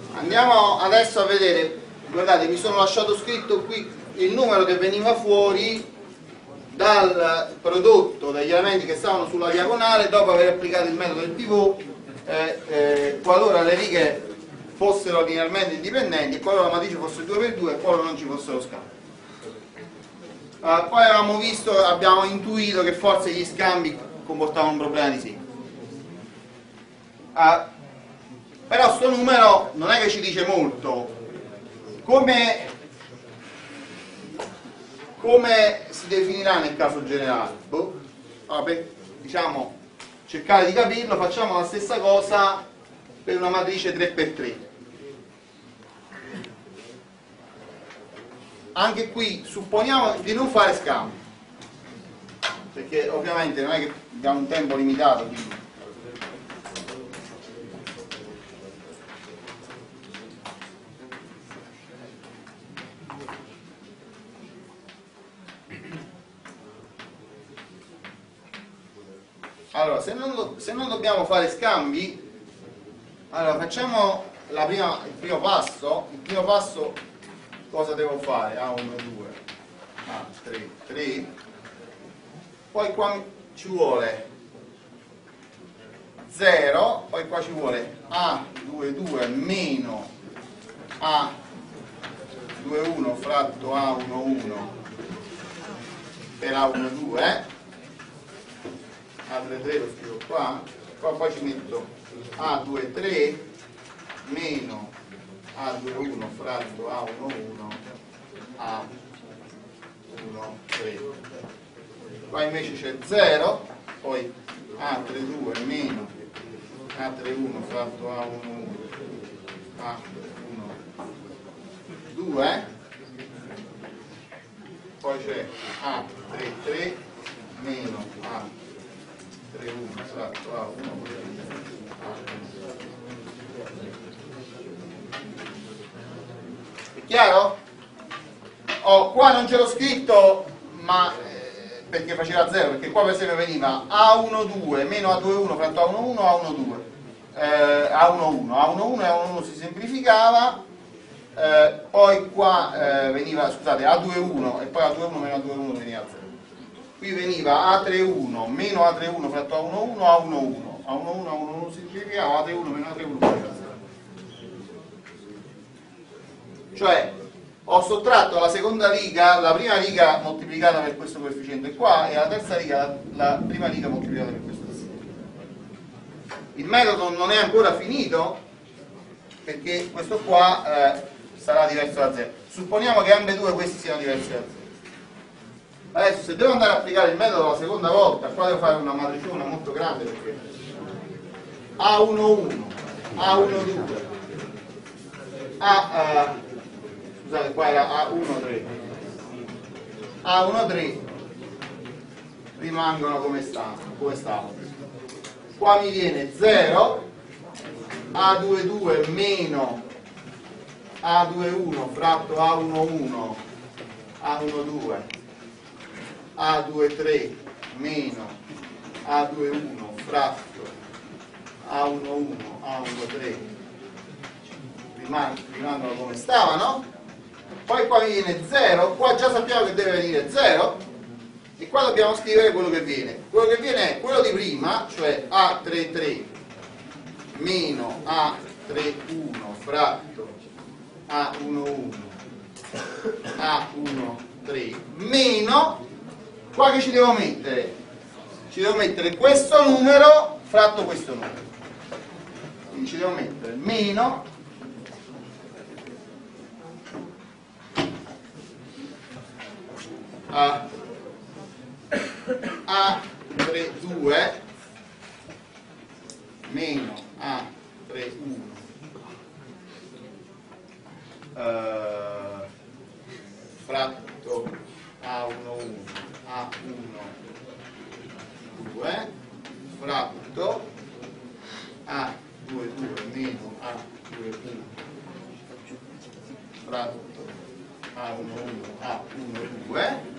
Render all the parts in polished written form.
Andiamo adesso a vedere, guardate, mi sono lasciato scritto qui il numero che veniva fuori dal prodotto degli elementi che stavano sulla diagonale dopo aver applicato il metodo del pivot, qualora le righe fossero linearmente indipendenti e qualora la matrice fosse 2x2 e qualora non ci fossero scambi. Poi avevamo visto, abbiamo intuito che forse gli scambi comportavano un problema di segno. Però sto numero non è che ci dice molto. Come si definirà nel caso generale? Vabbè, diciamo, cercare di capirlo, facciamo la stessa cosa per una matrice 3x3. Anche qui supponiamo di non fare scambi, perché ovviamente non è che abbiamo un tempo limitato, quindi. Allora, se non dobbiamo fare scambi, allora facciamo il primo passo. Il primo passo cosa devo fare? A1, 2, A3, 3. Poi qua ci vuole 0, poi qua ci vuole A2, 2 meno A2, 1 fratto A1, 1 per A1, 2. A3, 3 lo scrivo qua, poi ci metto A2, 3 meno A2, 1 fratto A1, 1 A1, 3. Qua invece c'è 0, poi A3, 2 meno A3, 1 fratto A1, 1 A1, 2. Poi c'è A3, 3 meno A3, 1 fratto A1, 1. È chiaro? Qua non ce l'ho scritto, ma perché faceva 0, perché qua per esempio veniva A1, 2 meno A2, 1 fratto A1, 1, A1, 2. A1, 1, A1, 1 e A1, 1 si semplificava, poi qua veniva, scusate, A2, 1 e poi A2, 1 meno A2, 1 veniva 0. Qui veniva A31 meno A31 fratto A11, A11, A11, A11 si semplificava, A31 meno A31 veniva 0. Cioè ho sottratto la seconda riga, la prima riga moltiplicata per questo coefficiente qua e la terza riga, la prima riga moltiplicata per questo. Il metodo non è ancora finito perché questo qua sarà diverso da 0. Supponiamo che ambedue questi siano diversi da 0. Adesso se devo andare a applicare il metodo la seconda volta, qua devo fare una matriciona molto grande perché A11, A12, scusate, qua era A13, A13 rimangono come stavano. Qua mi viene 0, A22 meno A21 fratto A11, A12, A23 meno A21 fratto A11, A13 rimangono come stavano. Poi qua mi viene 0, qua già sappiamo che deve venire 0 e qua dobbiamo scrivere quello che viene. Quello che viene è quello di prima, cioè A33 meno A31 fratto A11, A13 meno, qua che ci devo mettere? Ci devo mettere questo numero fratto questo numero. Quindi ci devo mettere meno A32 meno A31 fratto A11, A12 fratto A22 meno A21 fratto A11, A12.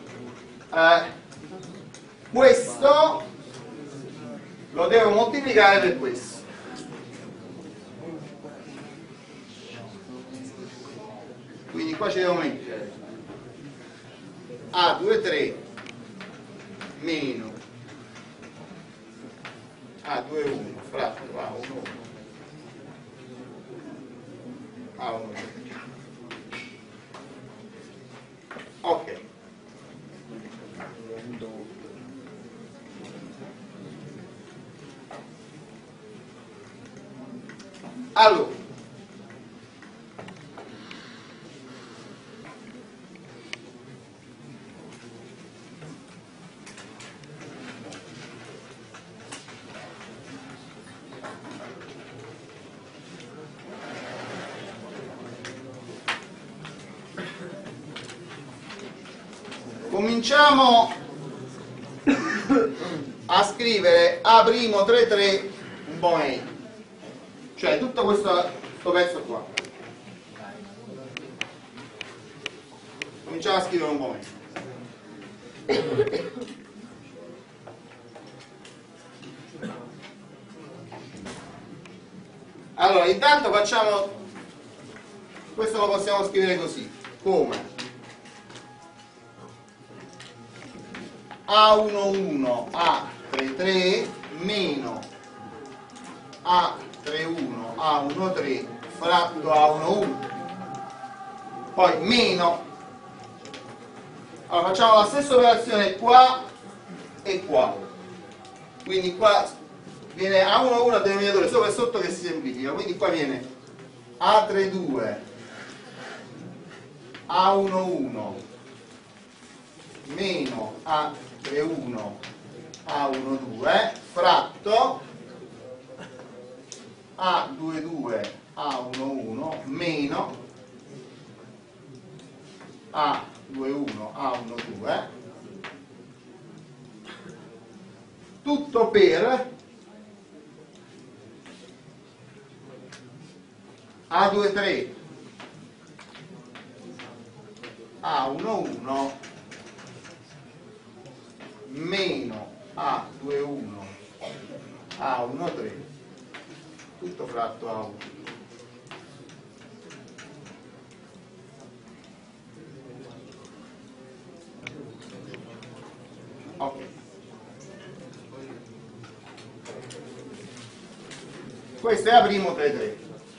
Questo lo devo moltiplicare per questo. qua ci devo mettere A23 meno A21 fratto A11 A1. Ok. Allora, cominciamo a scrivere A'33 un po' meglio, cioè tutto questo pezzo qua. Cominciamo a scrivere un po' meglio. Allora, intanto facciamo, questo lo possiamo scrivere così, come A11 A33 meno A31 A13 fratto A11, poi meno, allora facciamo la stessa operazione qua e qua, quindi qua viene A11 al denominatore sopra e sotto che si semplifica, quindi qua viene A32 A11 meno A31 A12 fratto A22 A11 meno A21 A12, tutto per A23 A11 meno A21 A13, tutto fratto A1. Ok. Questo è A'33.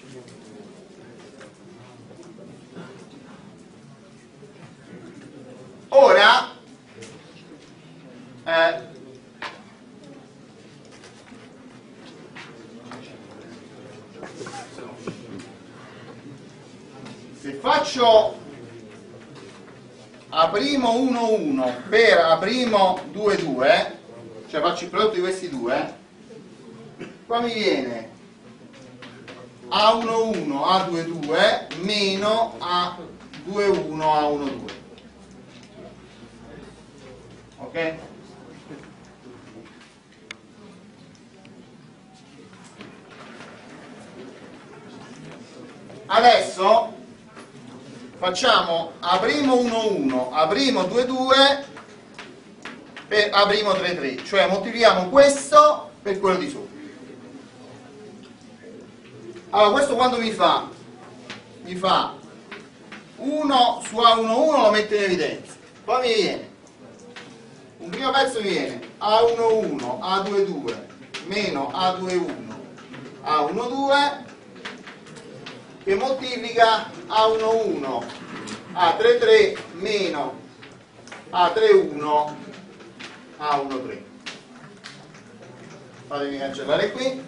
Ora se faccio A'1,1 per A'2,2, cioè faccio il prodotto di questi due, qua mi viene A'1,1 A'2,2 meno A'2,1 A'1,2. Ok? Adesso facciamo A'1,1 A'2,2 per A'33, cioè moltiplichiamo questo per quello di sopra. Allora questo quando mi fa 1 su A'1,1 lo metto in evidenza, poi mi viene un primo pezzo, mi viene A'1,1 A'2,2 meno A'2,1 A'1,2 che moltiplica A'1,1 A'33 meno A'3,1 A'1,3. Fatemi cancellare qui.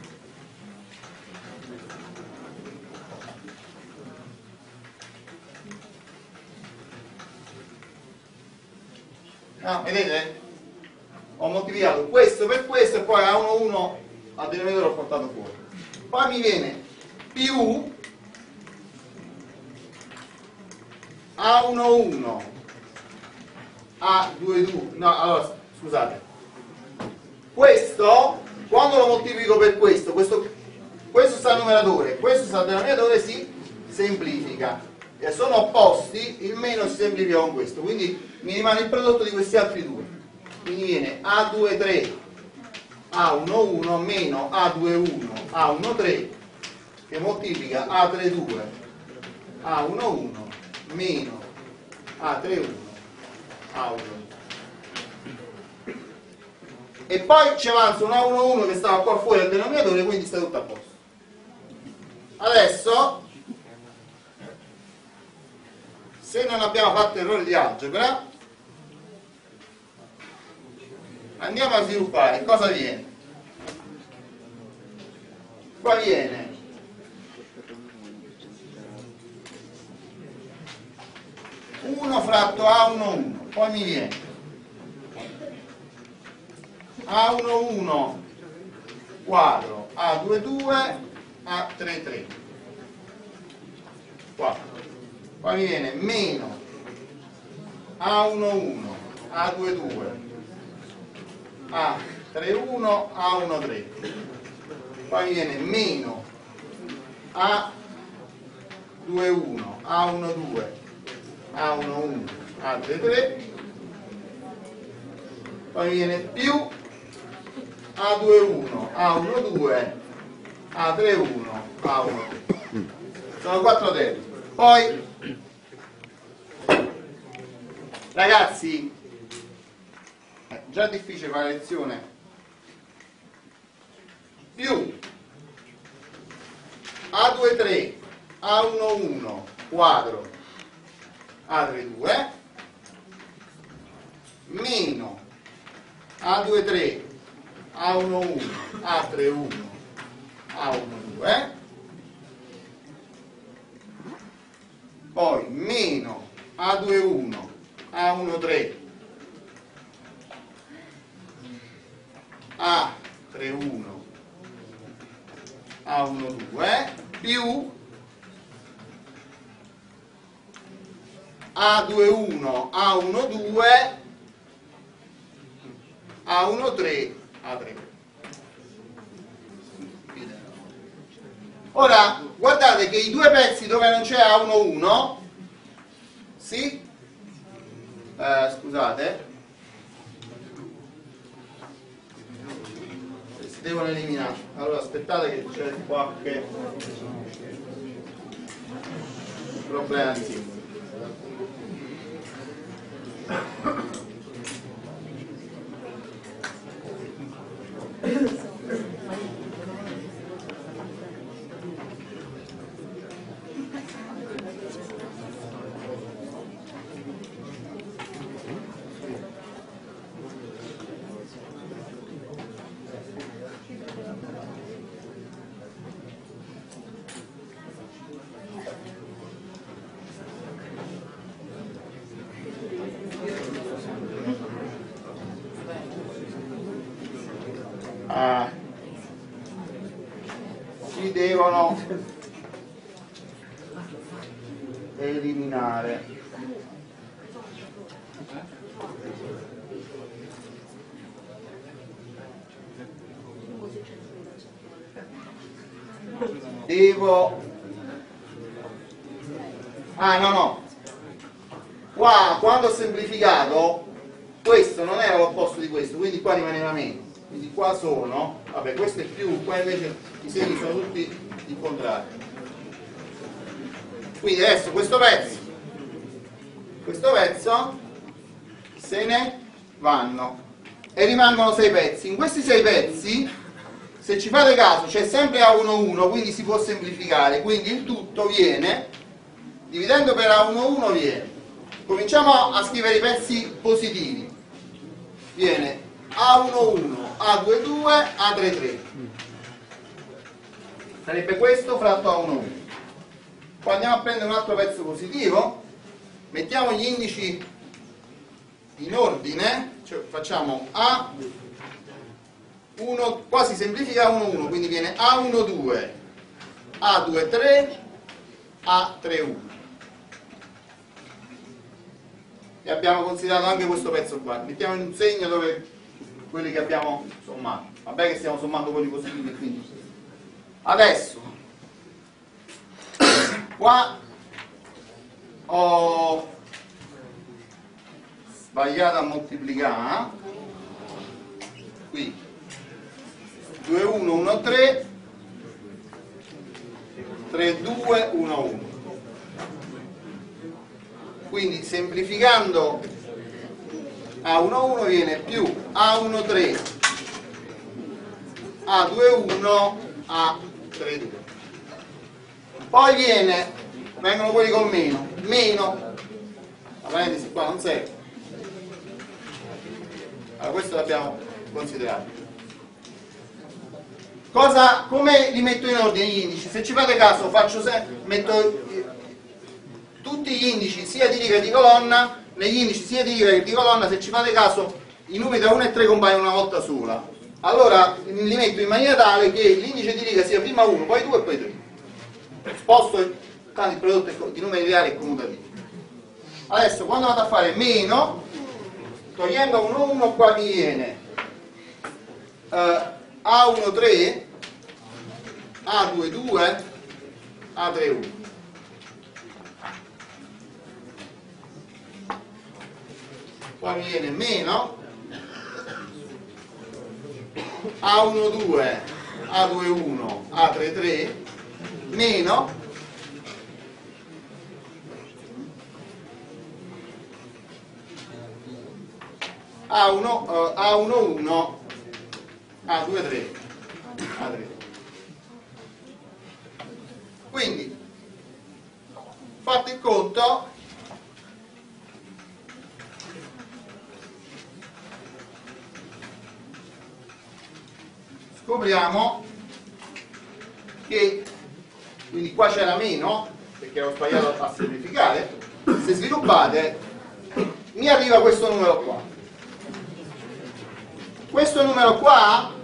No, vedete? Ho moltiplicato questo per questo e poi A'1,1 al denominatore l'ho portato fuori. Poi mi viene più A'1,1 A'2,2, no, allora scusate, questo quando lo moltiplico per questo sta al numeratore, questo sta al denominatore, si semplifica e sono opposti, il meno si semplifica con questo, quindi mi rimane il prodotto di questi altri due, quindi viene A'2,3 A'1,1 meno A'2,1 A'1,3 che moltiplica A'3,2 A'1,1 meno A31 A1. E poi ci avanza un A11 che stava qua fuori al denominatore, quindi sta tutto a posto. Adesso, se non abbiamo fatto errori di algebra, andiamo a sviluppare. Cosa viene? Qua viene uno fratto A11, poi mi viene A11 quadro, A22, A33, 4. Poi mi viene meno A11, A22, A31, A13. Poi mi viene meno A21, A12, A11, A33. Poi mi viene più A21, A12, A31, A13. Sono 4 terzi. Poi, ragazzi, è già difficile fare la lezione, più A23, A11, quadro, A32, meno A23, A11, A31, A12, poi meno A21, A13, A31, A12, più A21, A12, A13, A3. Ora, guardate che i due pezzi dove non c'è A11, sì? Scusate, si devono eliminare. Allora aspettate che c'è qualche problema di sintesi. Si devono eliminare no, qua quando ho semplificato questo non era l'opposto di questo, quindi qua rimaneva meno, quindi qua sono, vabbè, questo è più, qua invece i segni sono tutti il contrario. Quindi adesso questo pezzo se ne vanno e rimangono 6 pezzi. In questi 6 pezzi, se ci fate caso, c'è sempre A11, quindi si può semplificare, quindi il tutto viene, dividendo per A11 viene, cominciamo a scrivere i pezzi positivi, viene A11, A22, A33, sarebbe questo fratto A11. Poi andiamo a prendere un altro pezzo positivo, mettiamo gli indici in ordine, cioè facciamo A1, qua si semplifica A11, quindi viene A12, A23, A31. E abbiamo considerato anche questo pezzo qua. Mettiamo in un segno dove quelli che abbiamo sommato. Vabbè che stiamo sommando quelli positivi, quindi. Adesso, qua ho sbagliato a moltiplicare, qui 2, 1, 1, 3, 3, 2, 1, 1. quindi semplificando A11 viene più A13 A21 A32. Poi vengono quelli col meno, la parentesi qua non serve. Allora questo l'abbiamo considerato. Come li metto in ordine gli indici? Se ci fate caso metto tutti gli indici sia di riga che di colonna. Negli indici sia di riga che di colonna, se ci fate caso, i numeri da 1 e 3 compaiono una volta sola. Allora li metto in maniera tale che l'indice di riga sia prima 1, poi 2 e poi 3. Sposto tanto il prodotto di numeri reali e commutativi. Adesso quando vado a fare meno, togliendo 1 1 qua mi viene A13 A22 A31. Qua mi viene meno A12 A21 A33 meno A11 A23 A3. Quindi fatto il conto, scopriamo che, quindi qua c'era meno perché ero sbagliato a semplificare. Se sviluppate mi arriva questo numero qua. Questo numero qua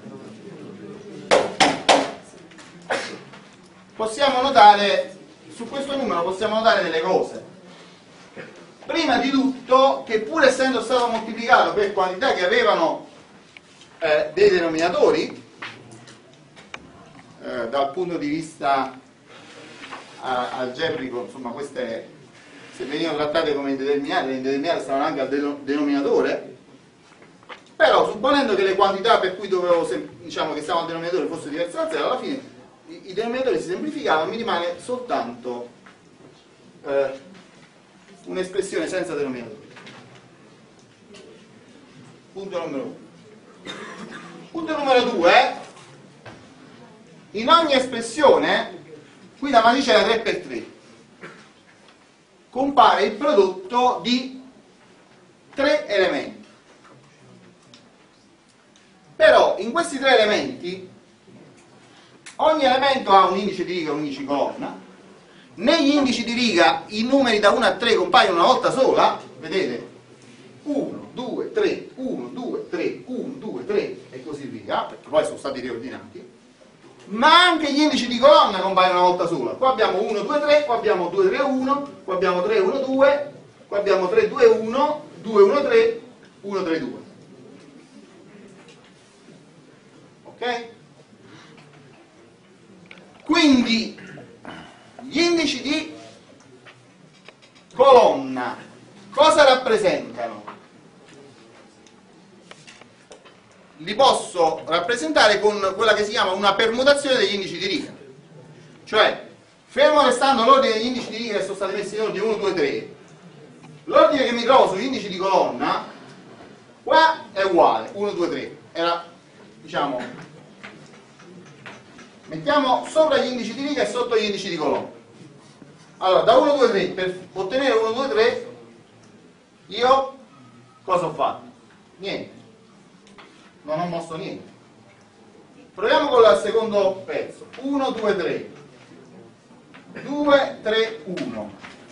possiamo notare, su questo numero possiamo notare delle cose. Prima di tutto che pur essendo stato moltiplicato per quantità che avevano dei denominatori, dal punto di vista algebrico, insomma queste, se venivano trattate come indeterminate, le indeterminate stavano anche al denominatore. Però supponendo che le quantità per cui dovevo, diciamo che stavano al denominatore fossero diverse da 0, alla fine i denominatori si semplificavano, mi rimane soltanto un'espressione senza denominatore. Punto numero 1. Punto numero 2, in ogni espressione, qui da matricella 3x3, compare il prodotto di 3 elementi. Però in questi 3 elementi ogni elemento ha un indice di riga e un indice di colonna. Negli indici di riga i numeri da 1 a 3 compaiono una volta sola, vedete? 1, 2, 3, 1, 2, 3, 1, 2, 3 e così via, perché poi sono stati riordinati. Ma anche gli indici di colonna compaiono una volta sola. Qua abbiamo 1, 2, 3, qua abbiamo 2, 3, 1, qua abbiamo 3, 1, 2, qua abbiamo 3, 2, 1, 2, 1, 3, 1, 3, 2. Ok? Quindi gli indici di colonna cosa rappresentano? Li posso rappresentare con quella che si chiama una permutazione degli indici di riga. Cioè, fermo restando l'ordine degli indici di riga che sono stati messi in ordine 1, 2, 3, l'ordine che mi trovo sugli indici di colonna qua è uguale, 1, 2, 3. Era, diciamo, mettiamo sopra gli indici di riga e sotto gli indici di colonna. Allora, da 1, 2, 3, per ottenere 1, 2, 3, io cosa ho fatto? Niente. Non ho mosso niente. Proviamo con il secondo pezzo. 1, 2, 3. 2, 3, 1.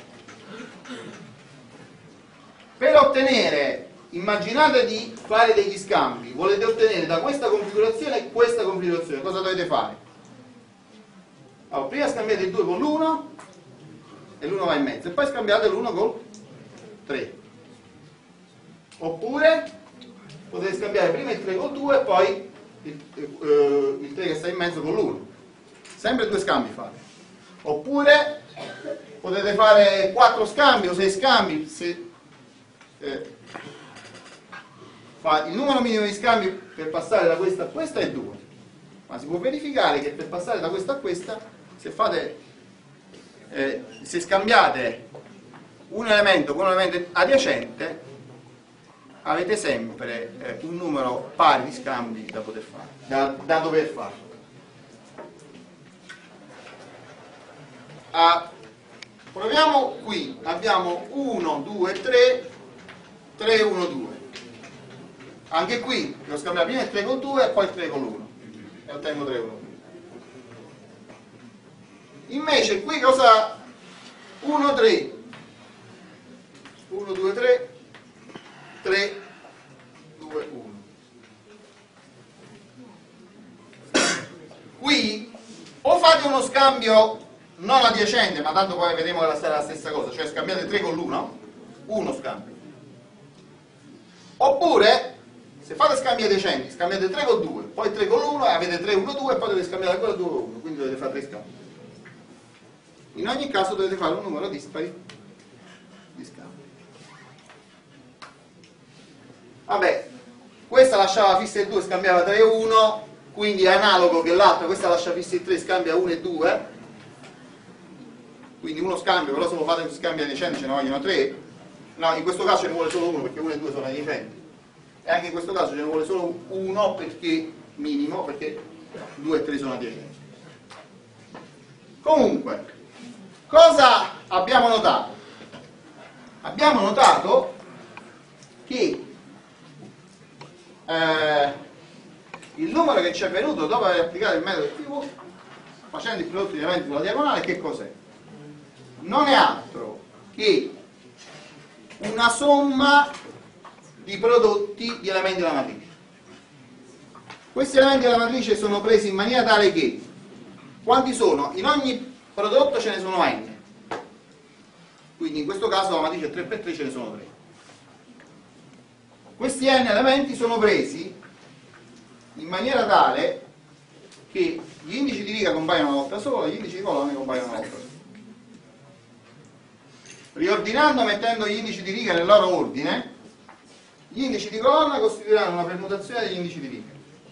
Per ottenere, immaginate di fare degli scambi, volete ottenere da questa configurazione e questa configurazione, cosa dovete fare? Allora, prima scambiate il 2 con l'1 e l'1 va in mezzo, e poi scambiate l'1 col 3. Oppure potete scambiare prima il 3 col 2 e poi il 3 che sta in mezzo con l'1. Sempre 2 scambi fate. Oppure potete fare 4 scambi o 6 scambi. Se, il numero minimo di scambi per passare da questa a questa è 2. Ma si può verificare che per passare da questa a questa, se scambiate un elemento con un elemento adiacente, avete sempre un numero pari di scambi da poter fare, da dover fare. Proviamo qui, abbiamo 1, 2, 3, 3, 1, 2. Anche qui devo scambiare prima il 3 con 2 e poi il 3 con l'1 e ottengo 3, 1, 2. Invece qui cosa? 1, 3, 1, 2, 3, 3, 2, 1. Qui o fate uno scambio non adiacente, ma tanto poi vedremo che sarà la stessa cosa, cioè scambiate 3 con l'1, uno scambio. Oppure, se fate scambi adiacenti, scambiate 3 con 2, poi 3 con l'1 e avete 3, 1, 2 e poi dovete scambiare ancora 2 con 1, quindi dovete fare 3 scambi. In ogni caso dovete fare un numero dispari di scambi. Vabbè, questa lasciava fissa il 2, scambiava 3 e 1, quindi è analogo che l'altra, questa lascia fissa il 3, scambia 1 e 2, quindi uno scambio, però se lo fate in scambio adiacenti ce ne vogliono 3. No, in questo caso ce ne vuole solo uno perché 1 e 2 sono adiacenti, e anche in questo caso ce ne vuole solo uno perché minimo, perché 2 e 3 sono adiacenti. Comunque, cosa abbiamo notato? Abbiamo notato che il numero che ci è venuto dopo aver applicato il metodo TV, facendo il prodotto di elementi sulla diagonale, che cos'è? Non è altro che una somma di prodotti di elementi della matrice. Questi elementi della matrice sono presi in maniera tale che quanti sono? In ogni prodotto ce ne sono n. Quindi in questo caso la matrice 3x3 ce ne sono 3. Questi n elementi sono presi in maniera tale che gli indici di riga compaiono una volta sola e gli indici di colonne compaiono una volta sola. Riordinando, mettendo gli indici di riga nel loro ordine, gli indici di colonna costituiranno una permutazione degli indici di riga.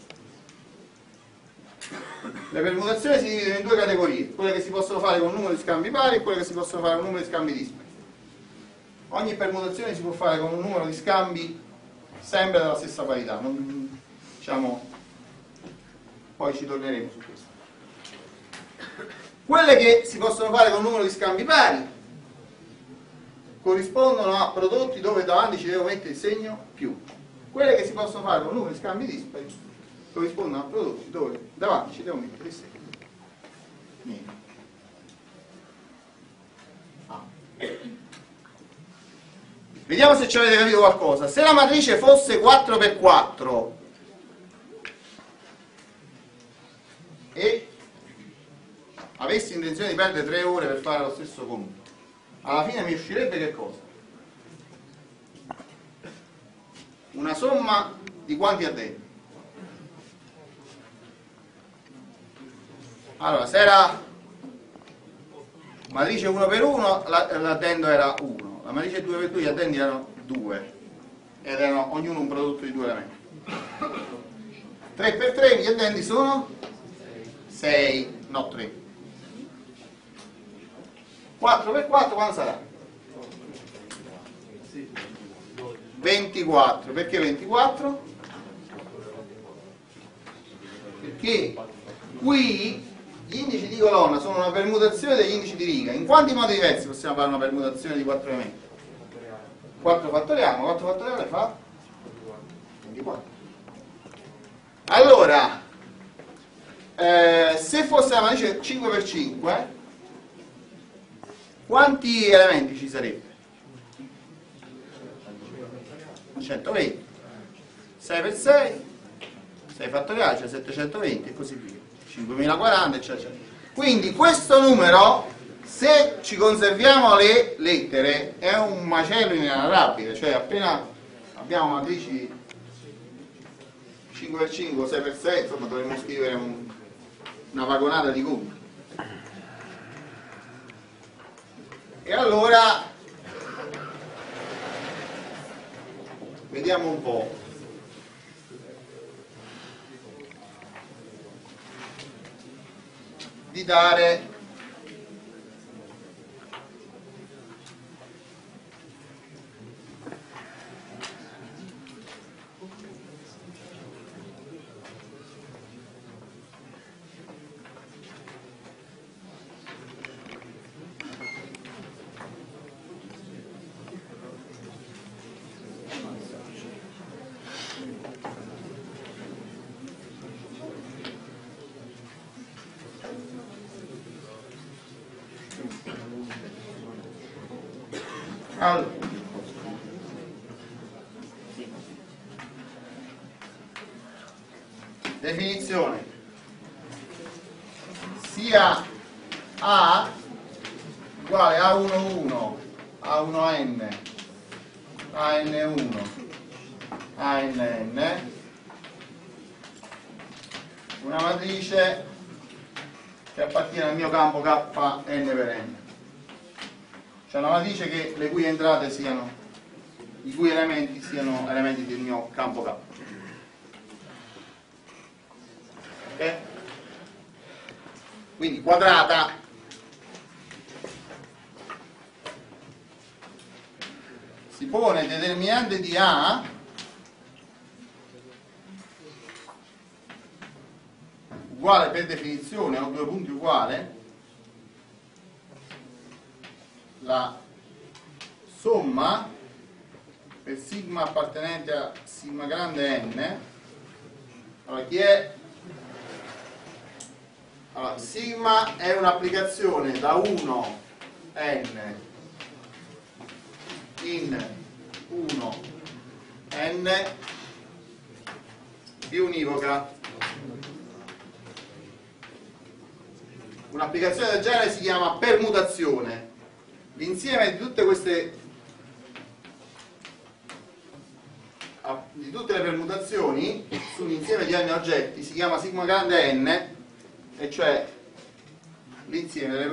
Le permutazioni si dividono in due categorie, quelle che si possono fare con un numero di scambi pari e quelle che si possono fare con un numero di scambi dispari. Ogni permutazione si può fare con un numero di scambi sempre della stessa parità, non, diciamo, poi ci torneremo su questo. Quelle che si possono fare con un numero di scambi pari corrispondono a prodotti dove davanti ci devo mettere il segno più. Quelle che si possono fare con un numero di scambi dispari corrispondono a prodotti dove davanti ci devo mettere il segno meno. Vediamo se ci avete capito qualcosa. Se la matrice fosse 4x4 e avessi intenzione di perdere 3 ore per fare lo stesso conto, alla fine mi uscirebbe che cosa? Una somma di quanti addendi? Allora, se era matrice 1x1, l'addendo era 1, la matrice 2x2 gli addendi erano 2 ed erano ognuno un prodotto di 2 elementi. 3x3 gli addendi sono 6, no 3. 4x4 quanto sarà? 24. Perché 24? Perché qui gli indici di colonna sono una permutazione degli indici di riga. In quanti modi diversi possiamo fare una permutazione di 4 elementi? 4 fattoriamo, 4 fattoriale fa 24. Allora, se fosse la matrice 5x5, quanti elementi ci sarebbe? 120. 6x6, 6 fattoriale, cioè 720 e così via. 5040, eccetera. Quindi questo numero, se ci conserviamo le lettere, è un macello inenarrabile, cioè appena abbiamo matrici 5x5 o 6x6, insomma dovremmo scrivere una vagonata di conti. E allora vediamo un po'. Di dare Allora, definizione: sia A uguale A11, A1n, AN1, ANN, una matrice che appartiene al mio campo Kn per n, cioè una matrice che le cui entrate siano, i cui elementi siano elementi del mio campo K. Ok? Quindi quadrata si pone determinante di A uguale, per definizione, ho due punti uguale, la somma per sigma appartenente a sigma grande n. Allora, chi è? Allora, sigma è un'applicazione da 1 n in 1 n biunivoca. Un'applicazione del genere si chiama permutazione. L'insieme di tutte le permutazioni su un insieme di n oggetti si chiama sigma grande n, e cioè l'insieme delle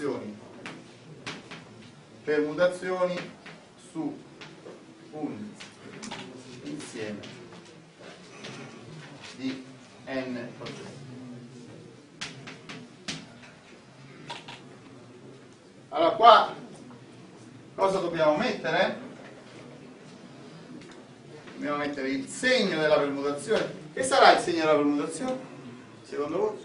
permutazioni su un insieme di n oggetti. Allora, qua cosa dobbiamo mettere? Dobbiamo mettere il segno della permutazione. Che sarà il segno della permutazione, secondo voi?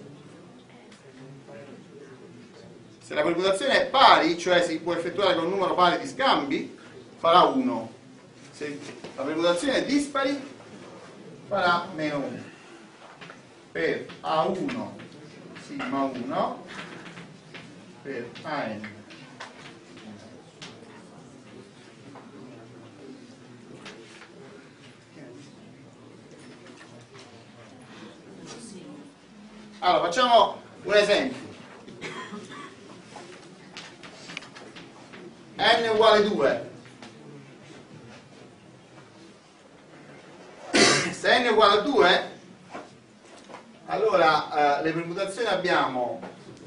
Se la permutazione è pari, cioè si può effettuare con un numero pari di scambi, farà 1. Se la permutazione è dispari, farà meno 1. Per A1 sigma 1 per AN. Allora, facciamo un esempio. N uguale 2. Se n è uguale a 2, allora le permutazioni abbiamo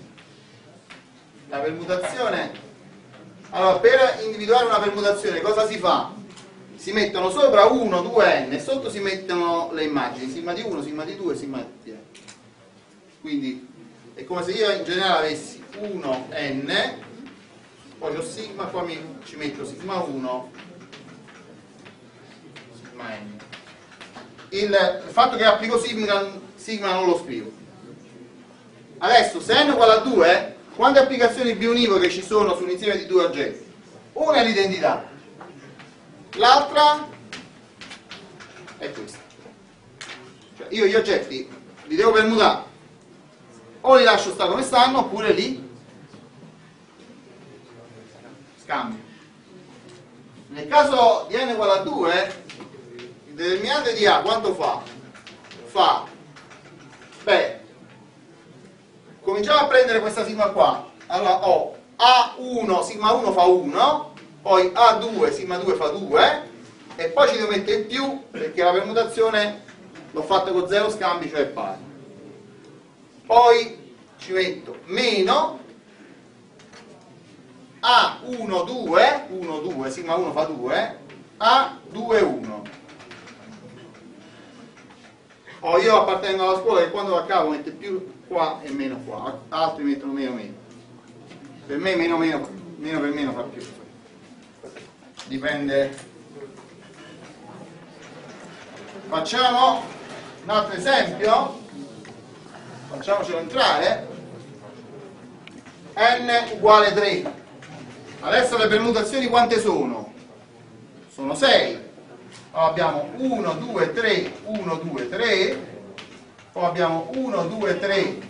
la permutazione. Allora, per individuare una permutazione cosa si fa? Si mettono sopra 1, 2n e sotto si mettono le immagini, sigma di 1, sigma di 2, sigma di 3. Quindi è come se io in generale avessi 1n, poi ho sigma, poi ci metto sigma 1, sigma n. Il fatto che applico sigma non lo scrivo. Adesso, se n è uguale a 2, quante applicazioni biunivoche ci sono su un insieme di due oggetti? Una è l'identità, l'altra è questa. Cioè io gli oggetti li devo permutare, o li lascio stare come stanno oppure li scambio. Nel caso di n uguale a 2, il determinante di A quanto fa? Cominciamo a prendere questa sigma qua. Allora ho A1, sigma 1 fa 1, poi A2, sigma 2 fa 2, e poi ci devo mettere il più perché la permutazione l'ho fatta con 0 scambi, cioè pari. Poi ci metto meno A1, 2, 1, 2, sigma 1 fa 2, A2, 1. Io appartengo alla scuola che quando va a capo mette più qua e meno qua, altri mettono meno meno. Per me meno per meno fa più. Dipende. Facciamo un altro esempio. Facciamocelo entrare. N uguale 3. Adesso le permutazioni quante sono? Sono 6. Allora abbiamo 1, 2, 3, 1, 2, 3. Poi abbiamo 1, 2, 3,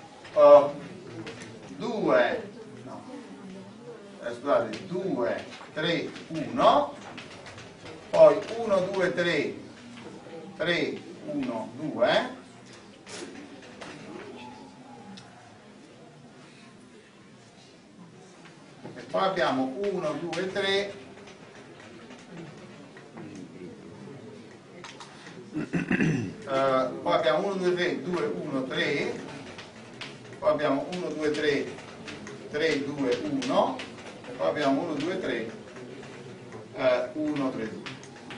2, no, scusate, 2, 3, 1, poi 1, 2, 3, 3, 1, 2, e poi abbiamo 1, 2, 3, poi abbiamo 1, 2, 3, 2, 1, 3, poi abbiamo 1, 2, 3, 3, 2, 1, e poi abbiamo 1, 2, 3, 1, 3, 2.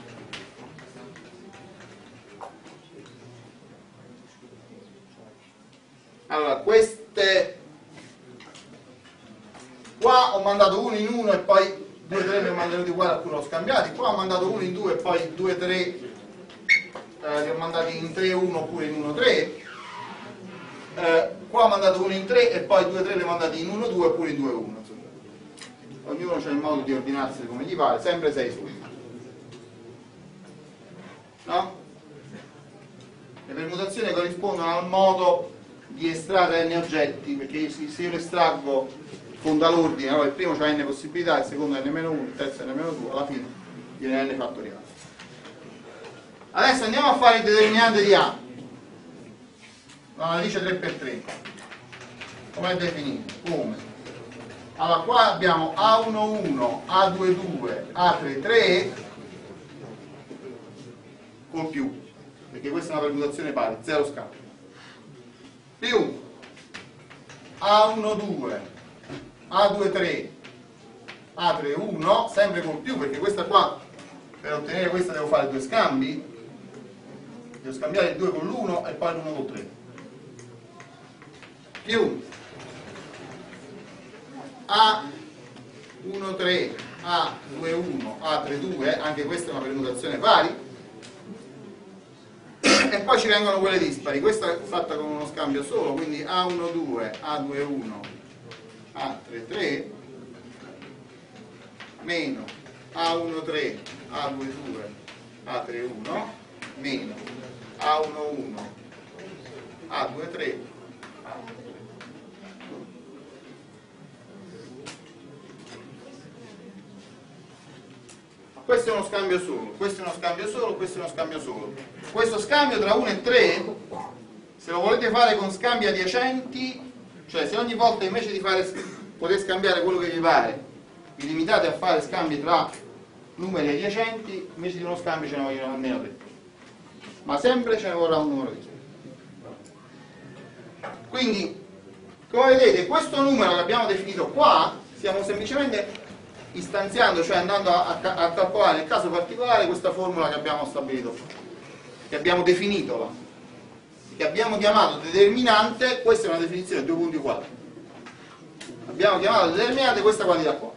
Allora, queste qua ho mandato 1 in 1 e poi 2, 3 li ho mandato uguali, alcuni l'ho scambiati, qua ho mandato 1 in 2 e poi 2, 3 li ho mandati in 3, 1 oppure in 1, 3. Qua ho mandato 1 in 3 e poi 2, 3 li ho mandati in 1, 2 oppure in 2, 1. Ognuno c'ha il modo di ordinarsi come gli pare, sempre 6 su. No? Le permutazioni corrispondono al modo di estrarre n oggetti, perché se io lo estraggo con dall'ordine, allora il primo c'ha n possibilità, il secondo è n-1, il terzo è n-2, alla fine viene n fattoriale. Adesso andiamo a fare il determinante di A, la matrice 3x3. Come è definito? Come? Allora qua abbiamo A11, A22, A33 col più, perché questa è una permutazione pari, 0 scambio, più A12, A23, A31, sempre col più, perché questa qua, per ottenere questa devo fare 2 scambi, devo scambiare il 2 con l'1 e poi l'1 con 3, più A13, A21, A32, anche questa è una permutazione pari, e poi ci vengono quelle dispari. Questa è fatta con uno scambio solo, quindi A12, A21, A33 meno A13, A22, A31 meno A11, A23, questo è uno scambio solo, questo è uno scambio solo, questo è uno scambio solo. Questo scambio tra 1 e 3, se lo volete fare con scambi adiacenti, cioè se ogni volta invece di poter scambiare quello che vi pare, vi limitate a fare scambi tra numeri adiacenti, invece di uno scambio ce ne vogliono almeno 3. Ma sempre ce ne vorrà un numero di 3. Quindi, come vedete, questo numero che abbiamo definito qua, stiamo semplicemente istanziando, cioè andando a calcolare nel caso particolare questa formula che abbiamo stabilito, che abbiamo definito là, che abbiamo chiamato determinante. Questa è una definizione 2 punti uguali, abbiamo chiamato determinante questa quantità qua.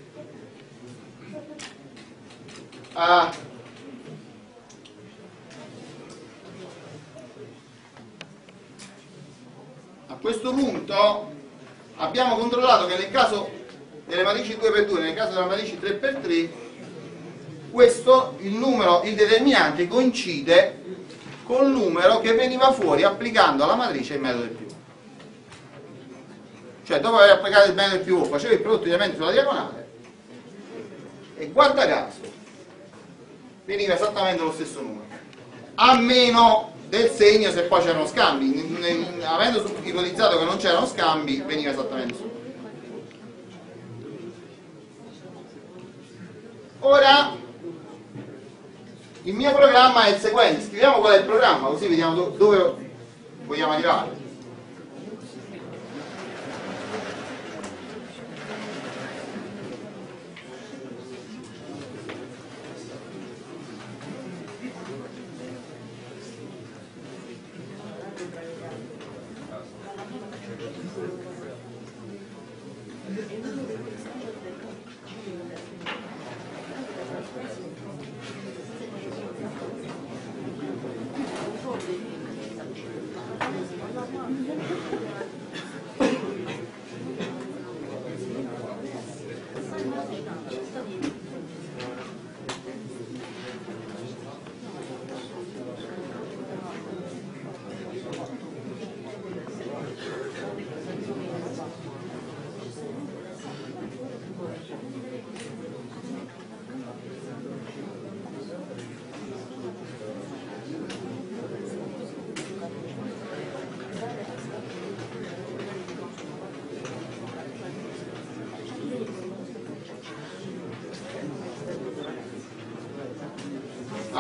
A questo punto abbiamo controllato che nel caso delle matrici 2x2, nel caso della matrice 3x3, questo, il numero, il determinante coincide col numero che veniva fuori applicando alla matrice il metodo del più. Cioè dopo aver applicato il metodo del più facevo il prodotto di elementi sulla diagonale e guarda caso veniva esattamente lo stesso numero, a meno del segno se poi c'erano scambi. Avendo ipotizzato che non c'erano scambi veniva esattamente lo stesso. Ora il mio programma è il seguente, scriviamo qual è il programma così vediamo dove vogliamo arrivare.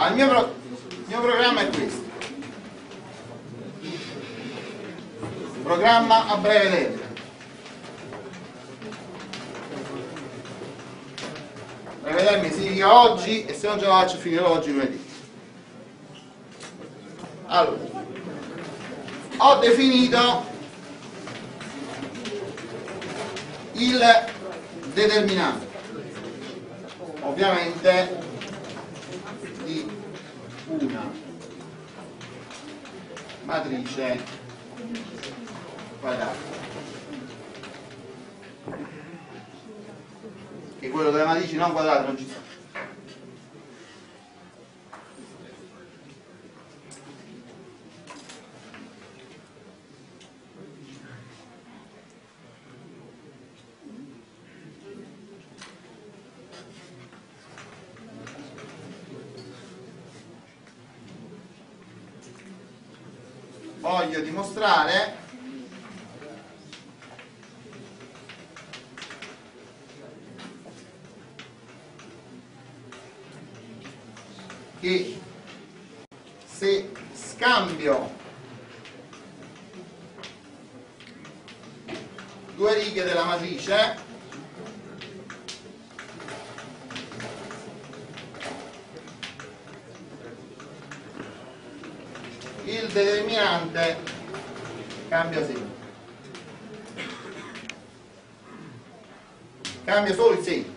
Ah, il mio programma è questo. Programma a breve termine. Breve termine significa oggi, e se non ce la faccio finire oggi, lunedì. Allora, ho definito il determinante, ovviamente di una matrice quadrata, che quello delle matrici non quadrate non ci sta. Voglio dimostrare che se scambio due righe della matrice il determinante cambia segno. Cambia solo il segno.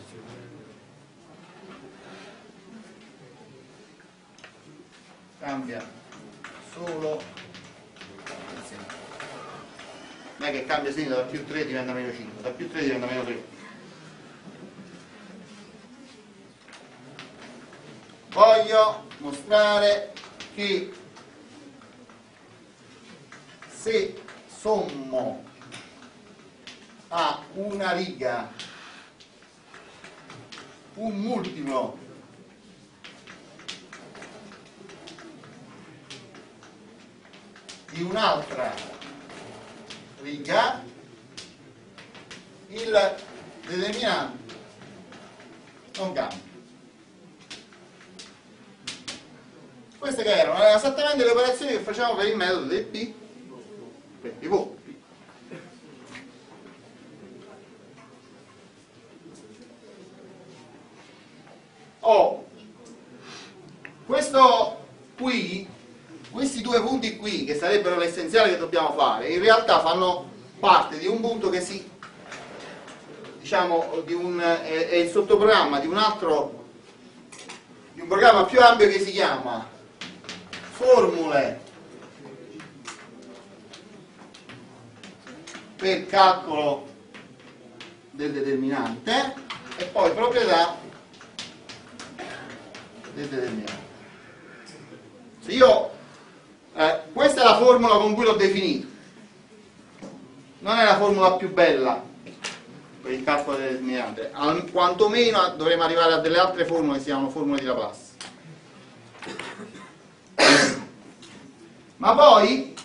Cambia solo il segno. Non è che cambia segno, da più 3 diventa meno 5, da più 3 diventa meno 3. Voglio mostrare che se sommo a una riga un multiplo di un'altra riga, il determinante non cambia. Queste che erano esattamente le operazioni che facciamo per il metodo del P per pivot. Questo qui, questi due punti qui, che sarebbero l'essenziale che dobbiamo fare, in realtà fanno parte di un punto che si, diciamo, è il sottoprogramma di un altro, di un programma più ampio che si chiama formule per calcolo del determinante e poi proprietà del determinante. Se io questa è la formula con cui l'ho definito, non è la formula più bella per il calcolo del determinante, quantomeno dovremo arrivare a delle altre formule che si chiamano formule di Laplace. Ma poi,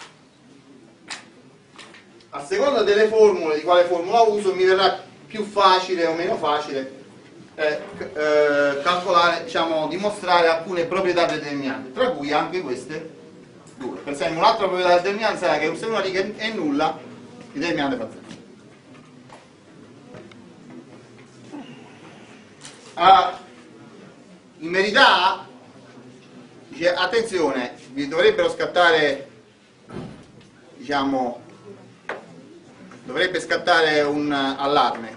a seconda delle formule, di quale formula uso, mi verrà più facile o meno facile calcolare, diciamo, dimostrare alcune proprietà del determinante, tra cui anche queste due. Per esempio, un'altra proprietà del determinante sarà che se una riga è nulla, il determinante fa 0. In verità, dice, attenzione, vi dovrebbero scattare, diciamo, dovrebbe scattare un allarme.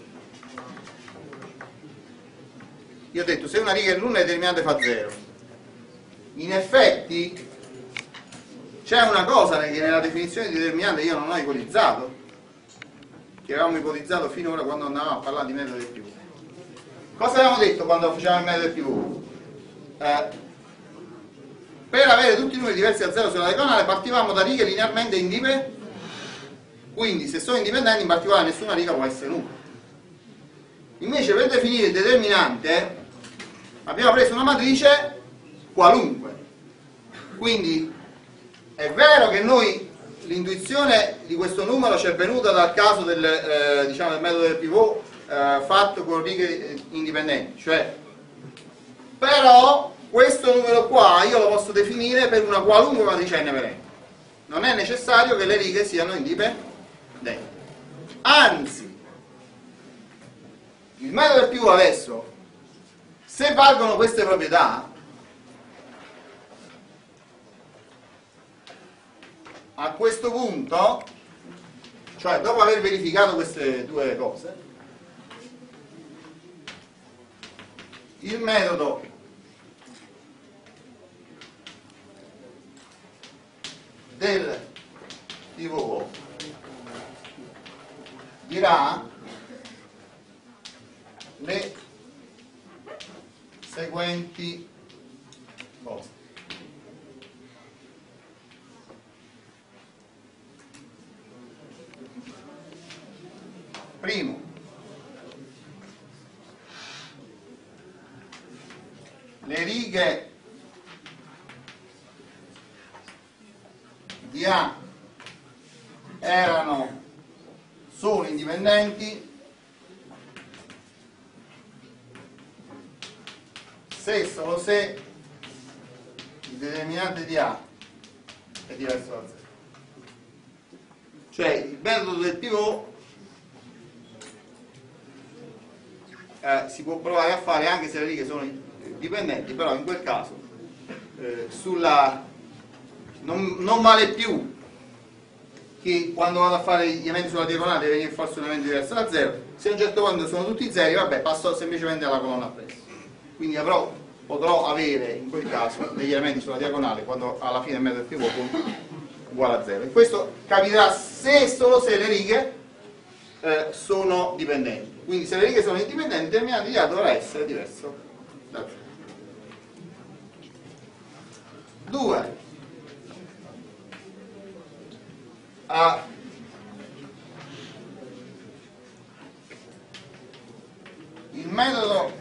Io ho detto, se una riga è nulla, il determinante fa 0. In effetti c'è una cosa che nella definizione di determinante io non ho ipotizzato, che avevamo ipotizzato finora quando andavamo a parlare di metodo del pivot. Cosa avevamo detto quando facevamo il metodo del pivot? Per avere tutti i numeri diversi da 0 sulla diagonale partivamo da righe linearmente indipendenti, quindi se sono indipendenti in particolare nessuna riga può essere nulla. Invece per definire il determinante abbiamo preso una matrice qualunque, quindi è vero che noi l'intuizione di questo numero ci è venuta dal caso del, diciamo, del metodo del pivot fatto con righe indipendenti, cioè, però questo numero qua io lo posso definire per una qualunque matrice n per n. Non è necessario che le righe siano indipendenti. Anzi, il metodo del pivot adesso, se valgono queste proprietà, a questo punto, cioè dopo aver verificato queste due cose, il metodo del pivot dirà le seguenti cose. Primo, le righe di A sono indipendenti se solo se il determinante di A è diverso da 0. Cioè il metodo del pivot si può provare a fare anche se le righe sono dipendenti, però in quel caso non vale più che quando vado a fare gli elementi sulla diagonale deve venire forse un elemento diverso da 0. Se a un certo punto sono tutti zeri, vabbè, passo semplicemente alla colonna appresso. Quindi potrò avere in quel caso degli elementi sulla diagonale quando alla fine il metodo del pivot uguale a 0. E questo capiterà se solo se le righe sono dipendenti. Quindi se le righe sono indipendenti, il determinante di A dovrà essere diverso da 0. 2. Il metodo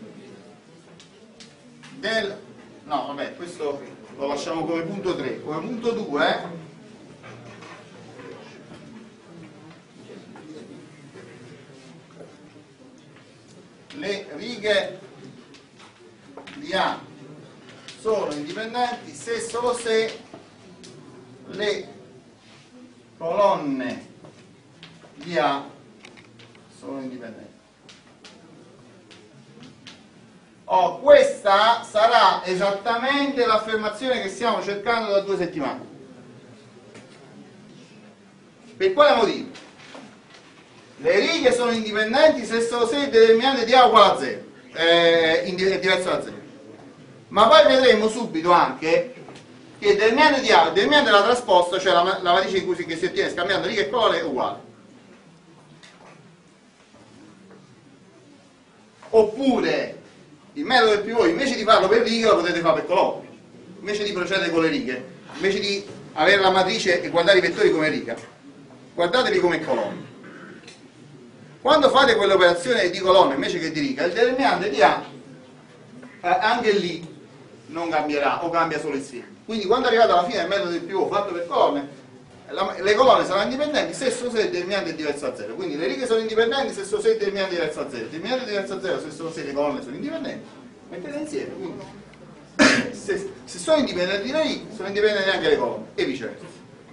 del... no, vabbè, questo lo lasciamo come punto 3. Come punto 2 le righe di A sono indipendenti se solo se le colonne di A sono indipendenti. Questa sarà esattamente l'affermazione che stiamo cercando da 2 settimane. Per quale motivo? Le righe sono indipendenti se solo se il determinante di A è uguale a 0, è diverso da 0. Ma poi vedremo subito anche che il determinante di A e il determinante della trasposta, cioè la matrice in cui si ottiene scambiando righe e colonne, è uguale. Oppure il metodo del pivot, invece di farlo per righe, lo potete fare per colonne. Invece di procedere con le righe, invece di avere la matrice e guardare i vettori come riga, guardateli come colonne. Quando fate quell'operazione di colonna invece che di riga, il determinante di A anche lì non cambierà o cambia solo il segno. Quindi quando arrivate alla fine del metodo del pivot fatto per colonne, le colonne saranno indipendenti se solo se il determinante è diverso da 0. Quindi le righe sono indipendenti se solo se il determinante è diverso da 0. Il determinante è diverso da 0 se solo se le colonne sono indipendenti. Mettete insieme. Quindi se sono indipendenti le righe, sono indipendenti anche le colonne e viceversa.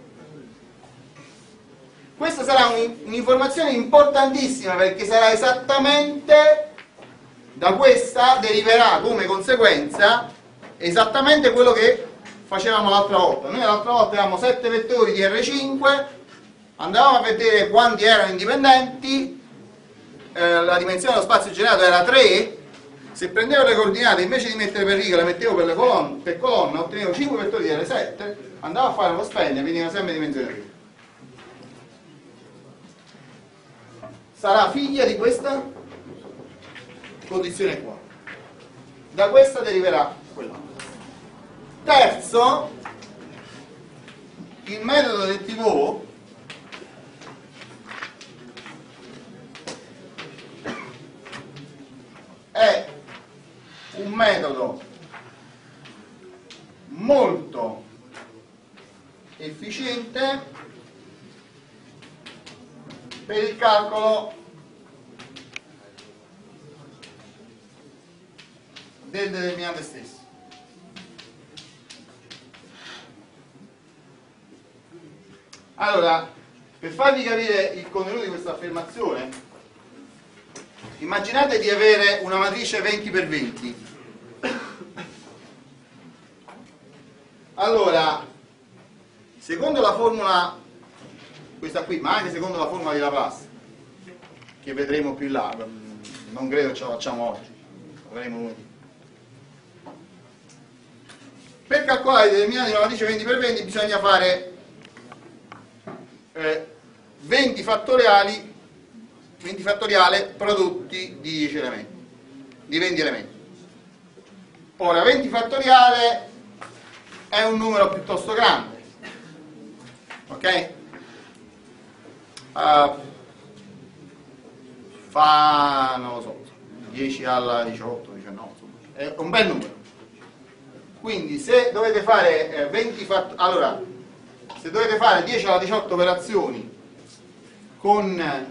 Questa sarà un'informazione importantissima perché sarà esattamente, da questa deriverà come conseguenza esattamente quello che facevamo l'altra volta. Noi l'altra volta avevamo 7 vettori di R5, andavamo a vedere quanti erano indipendenti, la dimensione dello spazio generato era 3, se prendevo le coordinate invece di mettere per riga le mettevo per colonna, ottenevo 5 vettori di R7, andavo a fare lo span e veniva sempre dimensione 3. Sarà figlia di questa condizione qua. Da questa deriverà quella. Terzo, il metodo del pivot è un metodo molto efficiente per il calcolo del determinante stesso. Allora, per farvi capire il contenuto di questa affermazione, immaginate di avere una matrice 20x20. Allora, secondo la formula, questa qui, ma anche secondo la formula di Laplace, che vedremo più in là, non credo che ce la facciamo oggi, lo vedremo lunedì. Per calcolare i determinanti di una matrice 20x20 bisogna fare 20 fattoriale prodotti di 10 elementi, di 20 elementi. Ora, 20 fattoriale è un numero piuttosto grande, ok? Fa, non lo so, 10 alla 18, 19, insomma, è un bel numero. Quindi se dovete fare 20 allora, se dovete fare 10 alla 18 operazioni con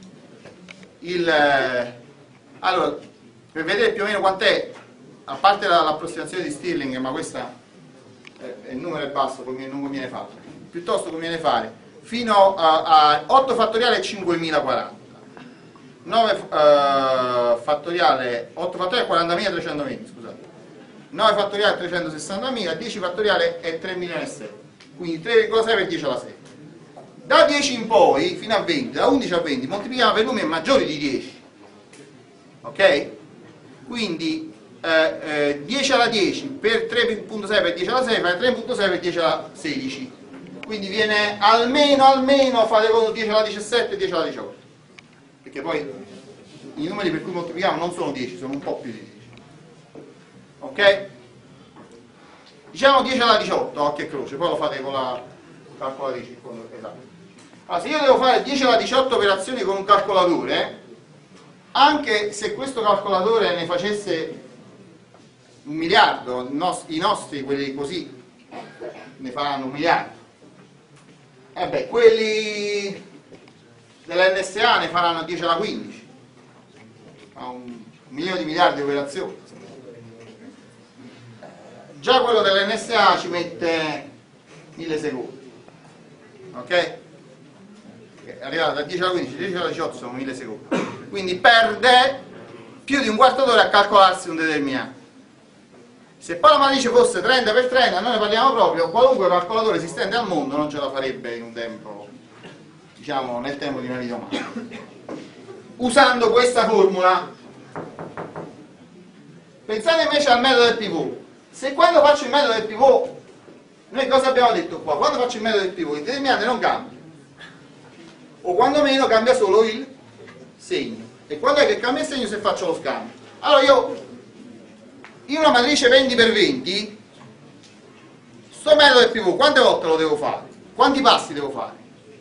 allora, per vedere più o meno quant'è, a parte l'approssimazione di Stirling, ma questa il numero è basso, non conviene farlo, piuttosto conviene fare fino a 8 fattoriale 5040, 9 fattoriale 8 fattoriale 40.320, scusate, 9 fattoriale 360.000, 10 fattoriale è 3.007, quindi 3,6 per 10 alla 6. Da 10 in poi, fino a 20, da 11 a 20, moltiplichiamo per numeri maggiori di 10. Ok? Quindi 10 alla 10 per 3.6 per 10 alla 6 fa 3.6 per 10 alla 16. Quindi viene almeno fate conto 10 alla 17 e 10 alla 18. Perché poi i numeri per cui moltiplichiamo non sono 10, sono un po' più di 10. Ok? Diciamo 10 alla 18, occhio e croce, poi lo fate con la calcolatrice. Esatto. Allora, se io devo fare 10 alla 18 operazioni con un calcolatore, anche se questo calcolatore ne facesse 1 miliardo, i nostri, quelli così, ne faranno 1 miliardo. Quelli dell'NSA ne faranno 10 alla 15. Fa 1 milione di miliardi di operazioni. Già quello dell'NSA ci mette 1000 secondi. Ok? Arrivato da 10 alla 15, 10 alla 18 sono 1000 secondi. Quindi perde più di un quarto d'ora a calcolarsi un determinante. Se poi la matrice fosse 30x30, noi ne parliamo proprio, qualunque calcolatore esistente al mondo non ce la farebbe in un tempo, diciamo nel tempo di una vita umana. Usando questa formula. Pensate invece al metodo del pivot. Se quando faccio il metodo del pivot, noi cosa abbiamo detto qua? Quando faccio il metodo del pivot il determinante non cambia, o quando meno cambia solo il segno. E quando è che cambia il segno? Se faccio lo scambio. Allora io in una matrice 20x20 sto metodo del pivot quante volte lo devo fare? Quanti passi devo fare?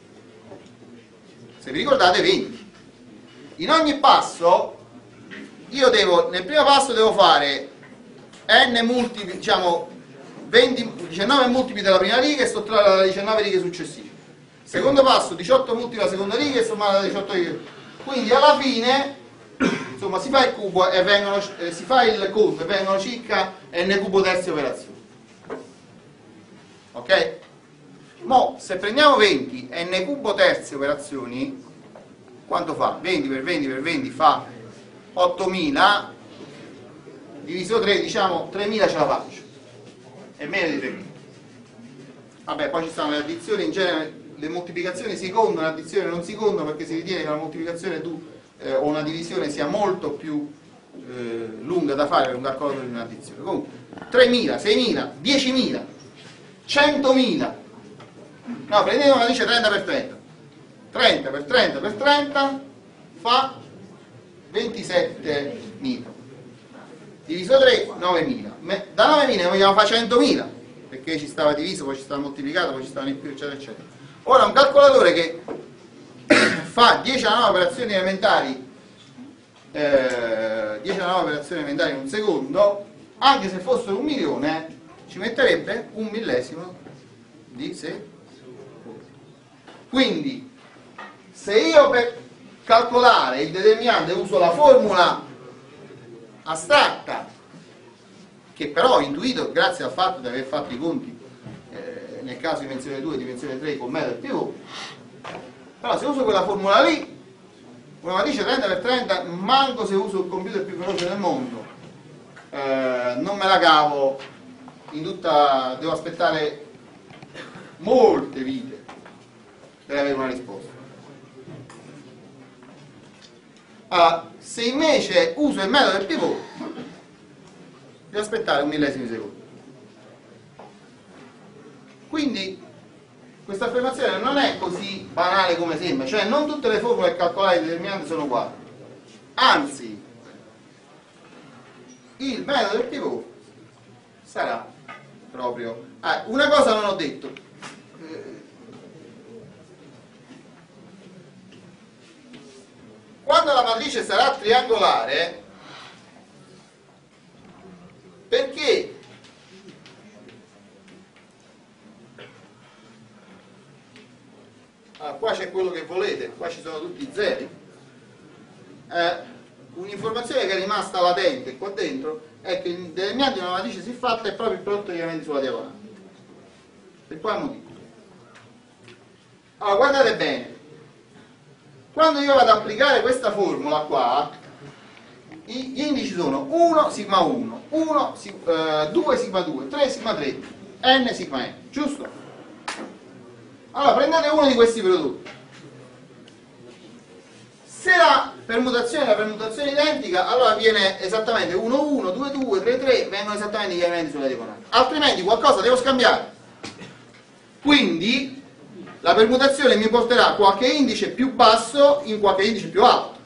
Se vi ricordate 20. In ogni passo io devo, nel primo passo devo fare n multipli, diciamo 19 multipli della prima riga e sottrarre dalle 19 righe successive. Secondo passo 18 multipli della seconda riga e sommare dalle 18 righe. Quindi alla fine insomma si fa il cubo e vengono, si fa il conto e vengono circa n cubo terzi operazioni. Ok? Mo se prendiamo 20 n cubo terzi operazioni, quanto fa? 20 per 20 per 20 fa 8000, diviso 3, diciamo 3000 ce la faccio, è meno di 3000. Vabbè, poi ci stanno le addizioni, in genere le moltiplicazioni si contano, le addizioni non si contano perché si ritiene che una moltiplicazione o una divisione sia molto più lunga da fare per un calcolatore di un'addizione. Comunque 3000, 6000, 10.000, 100.000. No, prendete una matrice 30 per 30. 30 per 30 per 30 fa 27.000. Diviso 3, 9.000. Da 9.000 ne vogliamo fare 100.000, perché ci stava diviso, poi ci stava moltiplicato, poi ci stavano in più, eccetera, eccetera. Ora un calcolatore che fa 10 alla 9 operazioni elementari 10 alla 9 operazioni elementari in un secondo, anche se fossero 1 milione, ci metterebbe 1 millesimo di secondo. Quindi se io per calcolare il determinante uso la formula astratta, che però ho intuito grazie al fatto di aver fatto i conti nel caso dimensione 2 dimensione 3 con metodo del pivot. Però se uso quella formula lì, una matrice 30x30, manco se uso il computer più veloce del mondo, non me la cavo in tutta, devo aspettare molte vite per avere una risposta. Allora, se invece uso il metodo del pivot, devo aspettare un millesimo di secondo. Quindi questa affermazione non è così banale come sembra, cioè non tutte le formule calcolate determinanti sono uguali, anzi il metodo del pivot sarà proprio... una cosa non ho detto, quando la matrice sarà triangolare, perché qua c'è quello che volete, qua ci sono tutti i zeri, un'informazione che è rimasta latente qua dentro è che il determinante di una matrice siffatta è proprio il prodotto degli elementi sulla diagonale. Per quale motivo? Allora guardate bene, quando io vado ad applicare questa formula qua, gli indici sono 1 sigma 1, 2 sigma 2, 3 sigma 3, n sigma n, giusto? Allora prendete uno di questi prodotti. Se la permutazione è una permutazione identica, allora viene esattamente 1 1, 2 2, 3 3, vengono esattamente gli elementi sulla diagonale. Altrimenti qualcosa devo scambiare. Quindi la permutazione mi porterà qualche indice più basso in qualche indice più alto,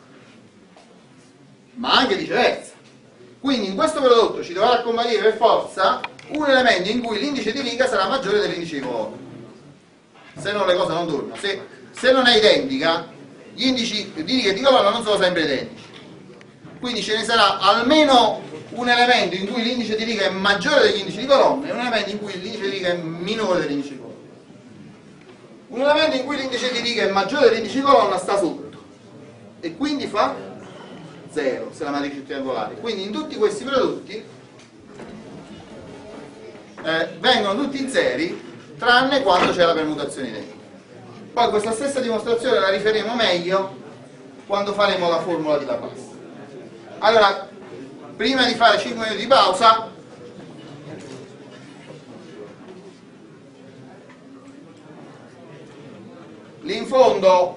ma anche viceversa. Quindi in questo prodotto ci dovrà comparire per forza un elemento in cui l'indice di riga sarà maggiore dell'indice di colonna. Se no le cose non tornano. Se non è identica, gli indici di riga e di colonna non sono sempre identici. Quindi ce ne sarà almeno un elemento in cui l'indice di riga è maggiore degli indici di colonna e un elemento in cui l'indice di riga è minore dell'indice di colonna. Un elemento in cui l'indice di riga è maggiore dell'indice di colonna sta sotto e quindi fa 0 se la matrice è triangolare. Quindi in tutti questi prodotti vengono tutti zeri tranne quando c'è la permutazione identica. Poi questa stessa dimostrazione la riferiremo meglio quando faremo la formula di Laplace. Allora, prima di fare 5 minuti di pausa, lì in fondo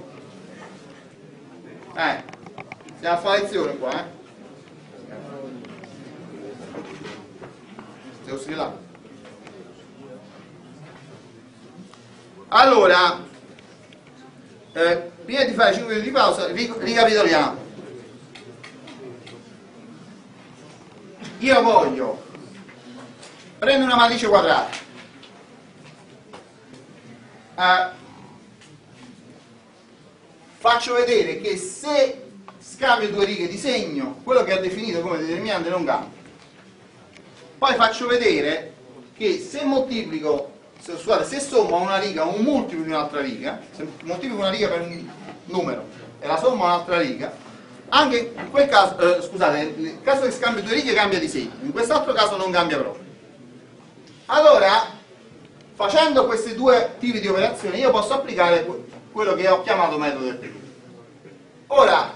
stiamo a fare lezione qua, devo scrivere. Allora, prima di fare 5 minuti di pausa ricapitoliamo. Io voglio prendere una matrice quadrata, faccio vedere che se scambio due righe di segno, quello che ho definito come determinante non cambia. Poi faccio vedere che se moltiplico, se sommo a una riga un multiplo di un'altra riga, se moltiplico una riga per un numero e la sommo a un'altra riga, anche in quel caso, scusate, nel caso che scambio due righe cambia di segno, in quest'altro caso non cambia proprio. Allora, facendo questi due tipi di operazioni io posso applicare quello che ho chiamato metodo del pivot. Ora,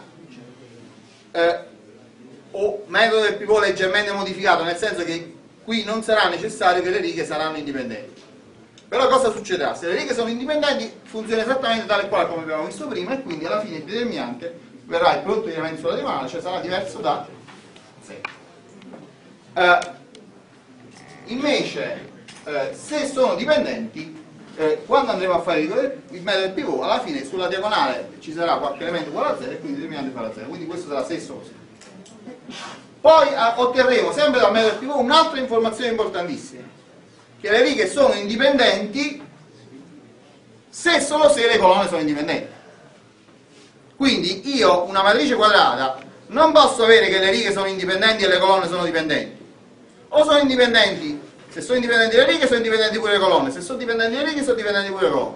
o metodo del pivot leggermente modificato, nel senso che qui non sarà necessario che le righe saranno indipendenti. Però cosa succederà? Se le righe sono indipendenti funziona esattamente tale quale come abbiamo visto prima e quindi alla fine il determinante verrà il prodotto di elementi sulla diagonale, cioè sarà diverso da 0. Invece se sono dipendenti, quando andremo a fare il metodo del pivot, alla fine sulla diagonale ci sarà qualche elemento uguale a 0 e quindi il determinante farà 0, quindi questo sarà stesso così. Poi otterremo sempre dal metodo del pivot un'altra informazione importantissima, che le righe sono indipendenti se solo se le colonne sono indipendenti. Quindi io una matrice quadrata non posso avere che le righe sono indipendenti e le colonne sono dipendenti. O sono indipendenti, se sono indipendenti le righe sono indipendenti pure le colonne, se sono dipendenti le righe sono dipendenti pure le colonne.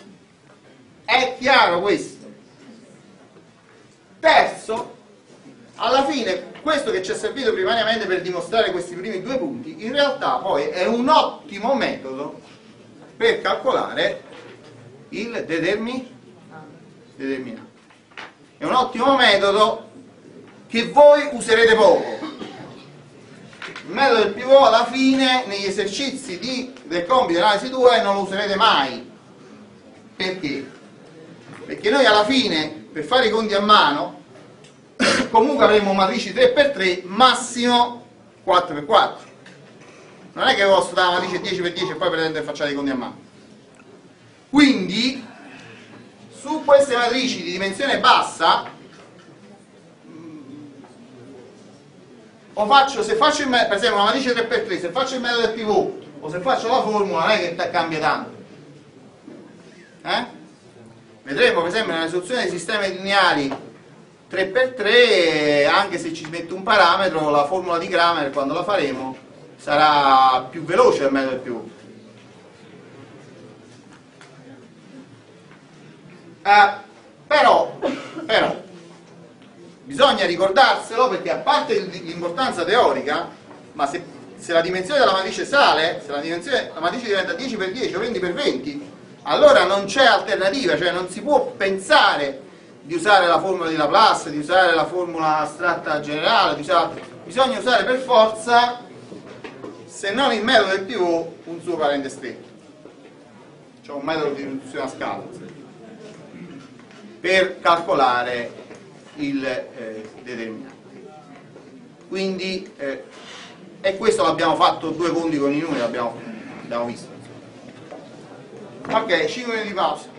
È chiaro questo? Terzo, alla fine questo che ci è servito primariamente per dimostrare questi primi due punti, in realtà poi è un ottimo metodo per calcolare il determinante. È un ottimo metodo che voi userete poco. Il metodo del pivot alla fine negli esercizi del compito di analisi 2 non lo userete mai. Perché? Perché noi alla fine, per fare i conti a mano, comunque avremo matrici 3x3, massimo 4x4. Non è che posso dare una matrice 10x10 e poi pretendo che facciate i conti a mano. Quindi, su queste matrici di dimensione bassa, se faccio per esempio una matrice 3x3, se faccio il metodo del pivot o se faccio la formula, non è che cambia tanto. Vedremo per esempio nella soluzione dei sistemi lineari 3x3, anche se ci metto un parametro, la formula di Cramer quando la faremo sarà più veloce del metodo del pivot. Però bisogna ricordarselo, perché a parte l'importanza teorica, ma se la dimensione della matrice sale, se la matrice diventa 10x10 o 20x20, allora non c'è alternativa, cioè non si può pensare di usare la formula di Laplace, di usare la formula astratta generale, bisogna usare per forza, se non il metodo del pivot, un suo parente stretto, cioè un metodo di riduzione a scala, per calcolare il determinante. Quindi e questo l'abbiamo fatto due conti con i numeri, l'abbiamo visto. Ok, 5 minuti di pausa.